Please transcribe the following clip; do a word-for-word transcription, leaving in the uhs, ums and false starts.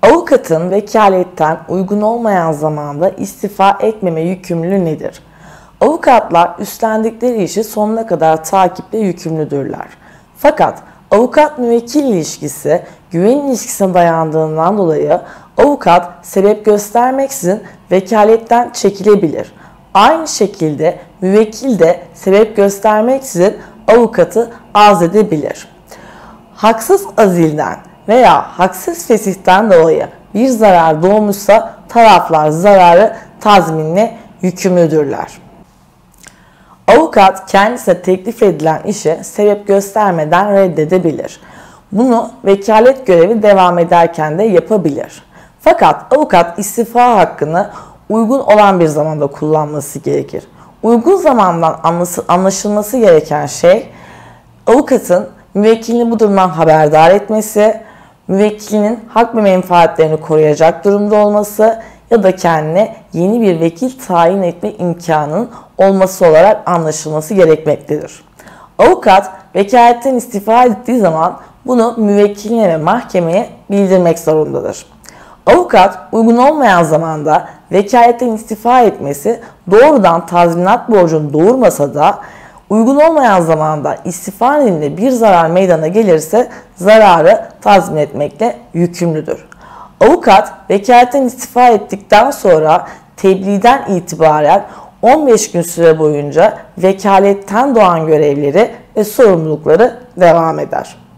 Avukatın vekaletten uygun olmayan zamanda istifa etmeme yükümlülüğü nedir? Avukatlar üstlendikleri işi sonuna kadar takiple yükümlüdürler. Fakat avukat-müvekkil ilişkisi güven ilişkisine dayandığından dolayı avukat sebep göstermeksizin vekaletten çekilebilir. Aynı şekilde müvekkil de sebep göstermeksizin avukatı azledebilir. Haksız azilden veya haksız fesihten dolayı bir zarar doğmuşsa taraflar zararı tazminle yükümlüdürler. Avukat kendisine teklif edilen işi sebep göstermeden reddedebilir. Bunu vekalet görevi devam ederken de yapabilir. Fakat avukat istifa hakkını uygun olan bir zamanda kullanması gerekir. Uygun zamandan anlaşılması gereken şey avukatın müvekkilini bu durumdan haberdar etmesi, müvekkilinin hak ve menfaatlerini koruyacak durumda olması ya da kendine yeni bir vekil tayin etme imkanının olması olarak anlaşılması gerekmektedir. Avukat vekaletten istifa ettiği zaman bunu müvekkiline ve mahkemeye bildirmek zorundadır. Avukat uygun olmayan zamanda vekaletten istifa etmesi doğrudan tazminat borcunu doğurmasa da uygun olmayan zamanda istifa nedeniyle bir zarar meydana gelirse zararı tazmin etmekle yükümlüdür. Avukat vekaletten istifa ettikten sonra tebliğden itibaren on beş gün süre boyunca vekaletten doğan görevleri ve sorumlulukları devam eder.